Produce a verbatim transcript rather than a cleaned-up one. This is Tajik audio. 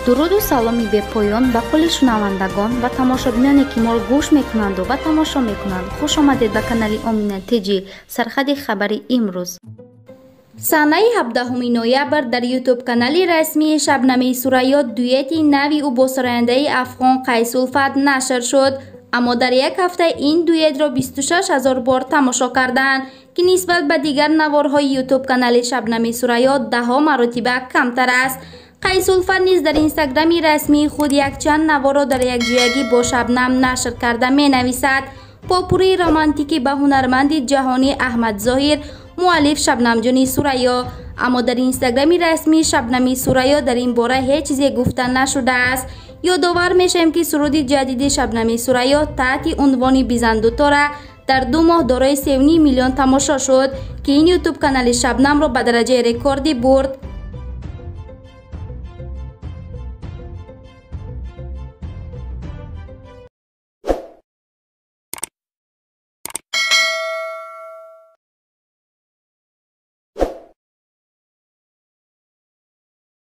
дуруду саломи бепоён ба кулли шунавандагон ва тамошобиноне ки моро гӯш мекунанду ва тамошо мекунанд. хуш омадед ба канали Омина Теҷи. Сархади хабари имрӯз. Санаи ҳабдаҳуми ноябр дар ютуб канали расмии Шабнами Сурайё дуэти нави ӯ бо сарояндаи афғон Қайсулфат нашр шуд. аммо дар як ҳафта ин дуэтро бисту шаш ҳазор бор тамошо карданд, ки нисбат ба дигар наворҳои ютуб канали Шабнами Сурайё даҳо маротиба камтар аст. Қайсулфат низ дар инстаграми расмии худ якчанд наворро дар якҷоягӣ бо Шабнам нашр карда менависад. попурии романтикӣ ба ҳунарманди ҷаҳонӣ Аҳмад Зоҳир, муаллиф Шабнамҷони Сурайё. аммо дар инстаграми расмии Шабнами Сурайё дар ин бора ҳеҷ чизе гуфта нашудааст. ёдовар мешавем ки суруди ҷадиди Шабнами Сурайё таҳти унвони Бизандутора дар ду моҳ дорои се ва ним миллион тамошо шуд, ки ин ютуб канали Шабнамро ба дараҷаи рекордӣ бурд.